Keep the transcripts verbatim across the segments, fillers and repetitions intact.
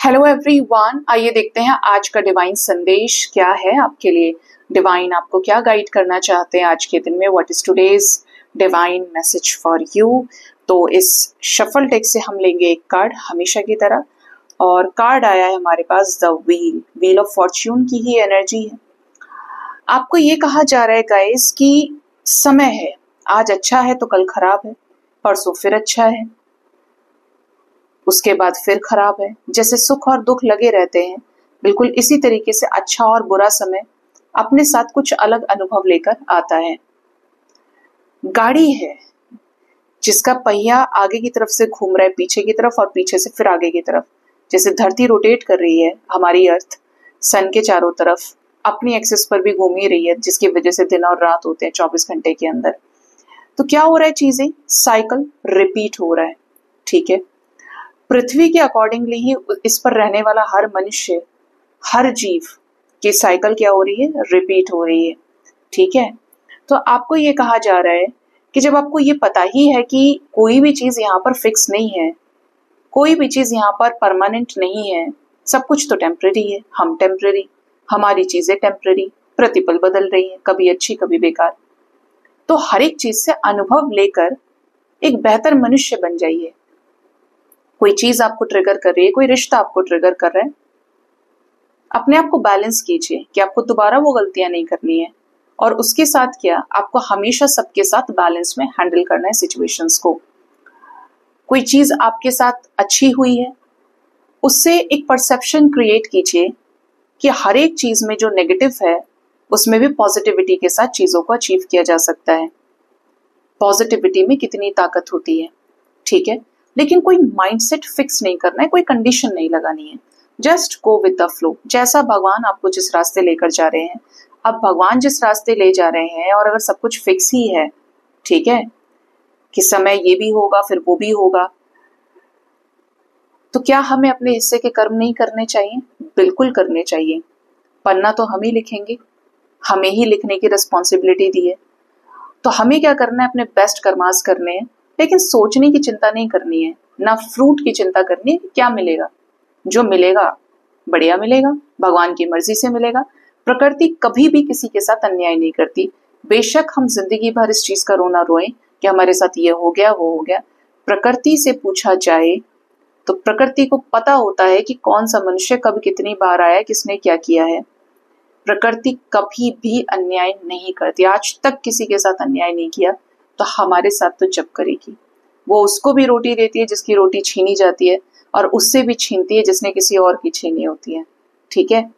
Hello everyone, आइए देखते हैं आज का डिवाइन संदेश क्या है आपके लिए। डिवाइन आपको क्या गाइड करना चाहते हैं आज के दिन में। What is today's divine message for you. तो इस शफल डेक से हम लेंगे एक कार्ड हमेशा की तरह, और कार्ड आया है हमारे पास the wheel. Wheel of fortune की ही एनर्जी है। आपको ये कहा जा रहा है गाइस कि समय है, आज अच्छा है तो कल खराब है, परसों फिर अच्छा है, उसके बाद फिर खराब है। जैसे सुख और दुख लगे रहते हैं, बिल्कुल इसी तरीके से अच्छा और बुरा समय अपने साथ कुछ अलग अनुभव लेकर आता है। गाड़ी है जिसका पहिया आगे की तरफ से घूम रहा है पीछे की तरफ, और पीछे से फिर आगे की तरफ। जैसे धरती रोटेट कर रही है, हमारी अर्थ सन के चारों तरफ अपनी एक्सिस पर भी घूम ही रही है, जिसकी वजह से दिन और रात होते हैं चौबीस घंटे के अंदर। तो क्या हो रहा है, चीजें साइकिल रिपीट हो रहा है। ठीक है, पृथ्वी के अकॉर्डिंगली ही इस पर रहने वाला हर मनुष्य, हर जीव की साइकिल क्या हो रही है, रिपीट हो रही है। ठीक है, तो आपको ये कहा जा रहा है कि जब आपको ये पता ही है कि कोई भी चीज यहाँ पर फिक्स नहीं है, कोई भी चीज यहाँ पर परमानेंट नहीं है, सब कुछ तो टेम्पररी है, हम टेम्पररी, हमारी चीजें टेम्पररी, प्रतिपल बदल रही है, कभी अच्छी कभी बेकार। तो हर एक चीज से अनुभव लेकर एक बेहतर मनुष्य बन जाइए। कोई चीज आपको ट्रिगर कर रही है, कोई रिश्ता आपको ट्रिगर कर रहा है, अपने आप को बैलेंस कीजिए कि आपको दोबारा वो गलतियां नहीं करनी है। और उसके साथ क्या, आपको हमेशा सबके साथ बैलेंस में हैंडल करना है सिचुएशंस को। कोई चीज आपके साथ अच्छी हुई है, उससे एक परसेप्शन क्रिएट कीजिए कि हर एक चीज में जो नेगेटिव है उसमें भी पॉजिटिविटी के साथ चीजों को अचीव किया जा सकता है। पॉजिटिविटी में कितनी ताकत होती है। ठीक है, लेकिन कोई माइंडसेट फिक्स नहीं करना है, कोई कंडीशन नहीं लगानी है। Just go with the flow. जैसा भगवान आपको जिस रास्ते लेकर जा रहे हैं, अब भगवान जिस रास्ते ले जा रहे हैं, और अगर सब कुछ फिक्स ही है, ठीक है, कि समय ये भी होगा फिर वो भी होगा, तो क्या हमें अपने हिस्से के कर्म नहीं करने चाहिए? बिल्कुल करने चाहिए। पन्ना तो हम ही लिखेंगे, हमें ही लिखने की रिस्पॉन्सिबिलिटी दी है। तो हमें क्या करना है, अपने बेस्ट कर्मास करने हैं, लेकिन सोचने की चिंता नहीं करनी है, ना फ्रूट की चिंता करनी है कि क्या मिलेगा। जो मिलेगा बढ़िया मिलेगा, भगवान की मर्जी से मिलेगा। प्रकृति कभी भी किसी के साथ अन्याय नहीं करती। बेशक हम जिंदगी भर इस चीज का रोना रोएं कि हमारे साथ ये हो गया वो हो गया, प्रकृति से पूछा जाए तो प्रकृति को पता होता है कि कौन सा मनुष्य कब कितनी बार आया, किसने क्या किया है। प्रकृति कभी भी अन्याय नहीं करती, आज तक किसी के साथ अन्याय नहीं किया, तो हमारे साथ तो जब करेगी। वो उसको भी रोटी देती है जिसकी रोटी छीनी जाती है, और उससे भी छीनती है जिसने किसी और की छीनी होती है। ठीक है,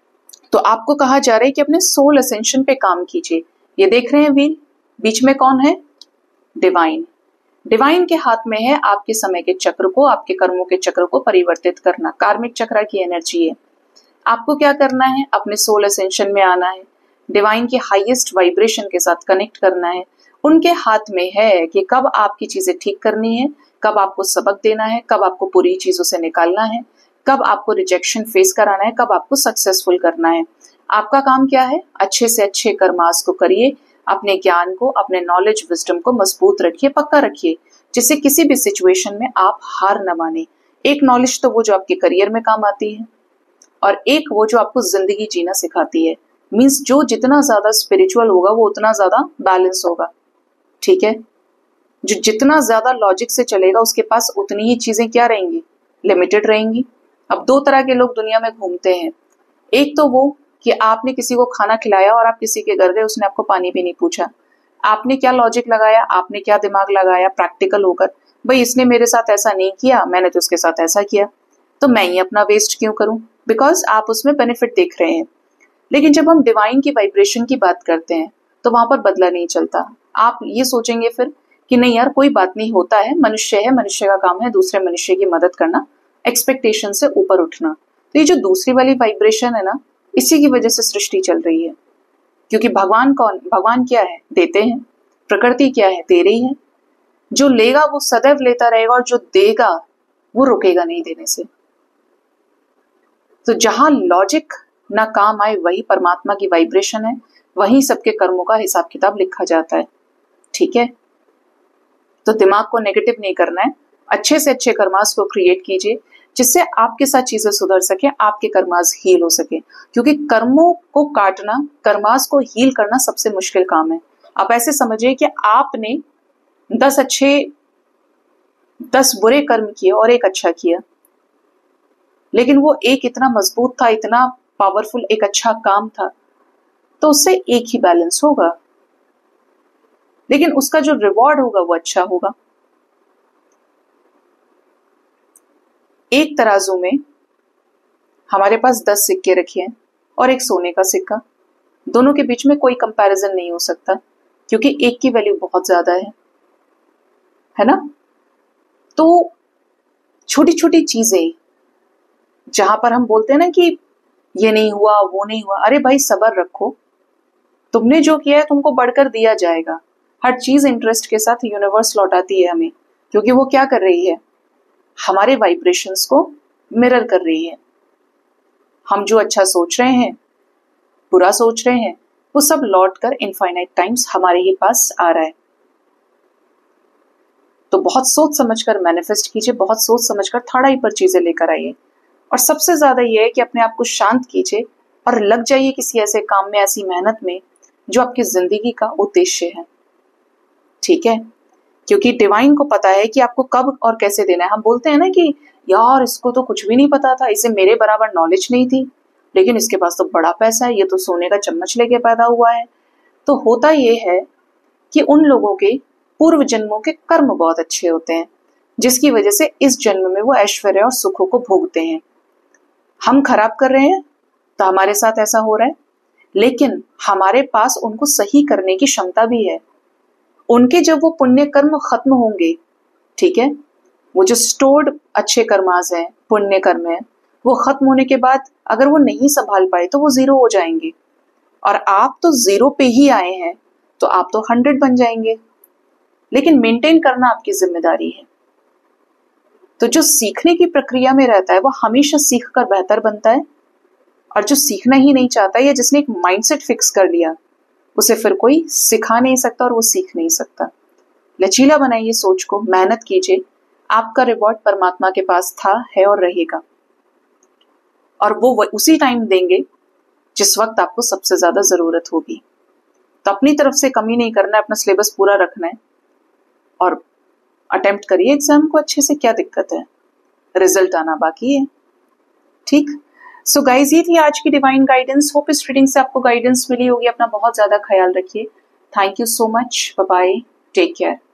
तो आपको कहा जा रहा है कि अपने सोल असेंशन पे काम कीजिए। ये देख रहे हैं व्हील, बीच में कौन है, डिवाइन। डिवाइन के हाथ में है आपके समय के चक्र को, आपके कर्मों के चक्र को परिवर्तित करना। कार्मिक चक्र की एनर्जी है। आपको क्या करना है, अपने सोल असेंशन में आना है, डिवाइन के हाईएस्ट वाइब्रेशन के साथ कनेक्ट करना है। उनके हाथ में है कि कब आपकी चीजें ठीक करनी है, कब आपको सबक देना है, कब आपको बुरी चीजों से निकालना है, कब आपको रिजेक्शन फेस कराना है, कब आपको सक्सेसफुल करना है। आपका काम क्या है, अच्छे से अच्छे कर्मास को करिए, अपने ज्ञान को, अपने नॉलेज विजडम को मजबूत रखिए, पक्का रखिए, जिससे किसी भी सिचुएशन में आप हार न माने। एक नॉलेज तो वो जो आपके करियर में काम आती है, और एक वो जो आपको जिंदगी जीना सिखाती है। मीन्स जो जितना ज्यादा स्पिरिचुअल होगा वो उतना ज्यादा बैलेंस होगा। ठीक है, जो जितना ज्यादा लॉजिक से चलेगा उसके पास उतनी ही चीजें क्या रहेंगी, लिमिटेड रहेंगी। अब दो तरह के लोग दुनिया में घूमते हैं। एक तो वो कि आपने किसी को खाना खिलाया और आप किसी के घर गए, उसने आपको पानी भी नहीं पूछा, आपने क्या लॉजिक लगाया, आपने क्या दिमाग लगाया प्रैक्टिकल होकर, भाई इसने मेरे साथ ऐसा नहीं किया, मैंने तो उसके साथ ऐसा किया, तो मैं ही अपना वेस्ट क्यों करूं, बिकॉज आप उसमें बेनिफिट देख रहे हैं। लेकिन जब हम डिवाइन की वाइब्रेशन की बात करते हैं तो वहां पर बदला नहीं चलता। आप ये सोचेंगे फिर कि नहीं यार कोई बात नहीं, होता है, मनुष्य है, मनुष्य का काम है दूसरे मनुष्य की मदद करना, एक्सपेक्टेशन से ऊपर उठना। तो ये जो दूसरी वाली वाइब्रेशन है ना, इसी की वजह से सृष्टि चल रही है। क्योंकि भगवान कौन, भगवान क्या है, देते हैं। प्रकृति क्या है, दे रही है। जो लेगा वो सदैव लेता रहेगा, और जो देगा वो रुकेगा नहीं देने से। तो जहां लॉजिक ना काम आए वही परमात्मा की वाइब्रेशन है, वहीं सबके कर्मों का हिसाब किताब लिखा जाता है। ठीक है, तो दिमाग को नेगेटिव नहीं करना है, अच्छे से अच्छे कर्मास को क्रिएट कीजिए। जिससे आपके साथ चीजें सुधर सके, आपके कर्मास हील हो सके। क्योंकि कर्मों को काटना, कर्मास को हील करना सबसे मुश्किल काम है। आप ऐसे समझिए कि आपने दस अच्छे दस बुरे कर्म किए और एक अच्छा किया, लेकिन वो एक इतना मजबूत था, इतना पावरफुल एक अच्छा काम था, तो उससे एक ही बैलेंस होगा, लेकिन उसका जो रिवॉर्ड होगा वो अच्छा होगा। एक तराजू में हमारे पास दस सिक्के रखे हैं और एक सोने का सिक्का, दोनों के बीच में कोई कंपैरिजन नहीं हो सकता, क्योंकि एक की वैल्यू बहुत ज्यादा है, है ना। तो छोटी छोटी चीजें जहां पर हम बोलते हैं ना कि ये नहीं हुआ, वो नहीं हुआ, अरे भाई सब्र रखो, तुमने जो किया है तुमको बढ़कर दिया जाएगा। हर चीज इंटरेस्ट के साथ यूनिवर्स लौटाती है हमें, क्योंकि वो क्या कर रही है, हमारे वाइब्रेशंस को मिरर कर रही है। हम जो अच्छा सोच रहे हैं, बुरा सोच रहे हैं, वो सब लौट कर इनफाइनाइट टाइम्स हमारे ही पास आ रहा है। तो बहुत सोच समझकर मैनिफेस्ट कीजिए, बहुत सोच समझकर थर्ड आई पर चीजें लेकर आइए, और सबसे ज्यादा ये है कि अपने आप को शांत कीजिए और लग जाइए किसी ऐसे काम में, ऐसी मेहनत में जो आपकी जिंदगी का उद्देश्य है। ठीक है, क्योंकि डिवाइन को पता है कि आपको कब और कैसे देना है। हम बोलते हैं ना कि यार इसको तो कुछ भी नहीं पता था, इसे मेरे बराबर नॉलेज नहीं थी, लेकिन इसके पास तो बड़ा पैसा है, ये तो सोने का चम्मच लेके पैदा हुआ है। तो होता ये है कि उन लोगों के पूर्व जन्मों के कर्म बहुत अच्छे होते हैं, जिसकी वजह से इस जन्म में वो ऐश्वर्य और सुखों को भोगते हैं। हम खराब कर रहे हैं तो हमारे साथ ऐसा हो रहा है, लेकिन हमारे पास उनको सही करने की क्षमता भी है। उनके जब वो पुण्य कर्म खत्म होंगे, ठीक है, वो जो स्टोर्ड अच्छे कर्मास हैं, पुण्य कर्म है, वो खत्म होने के बाद अगर वो नहीं संभाल पाए तो वो जीरो हो जाएंगे। और आप तो जीरो पे ही आए हैं, तो आप तो हंड्रेड बन जाएंगे, लेकिन मेंटेन करना आपकी जिम्मेदारी है। तो जो सीखने की प्रक्रिया में रहता है वो हमेशा सीख कर बेहतर बनता है, और जो सीखना ही नहीं चाहता या जिसने एक माइंडसेट फिक्स कर लिया, उसे फिर कोई सिखा नहीं सकता और वो सीख नहीं सकता। लचीला बनाइए सोच को, मेहनत कीजिए, आपका रिवॉर्ड परमात्मा के पास था, है और रहेगा, और वो उसी टाइम देंगे जिस वक्त आपको सबसे ज्यादा जरूरत होगी। तो अपनी तरफ से कमी नहीं करना है, अपना सिलेबस पूरा रखना है और अटेम्प्ट करिए एग्जाम को अच्छे से। क्या दिक्कत है, रिजल्ट आना बाकी है। ठीक, सो गाइज ये थी आज की डिवाइन गाइडेंस। होप इस रीडिंग से आपको गाइडेंस मिली होगी। अपना बहुत ज्यादा ख्याल रखिए। Thank you so much, bye bye, take care.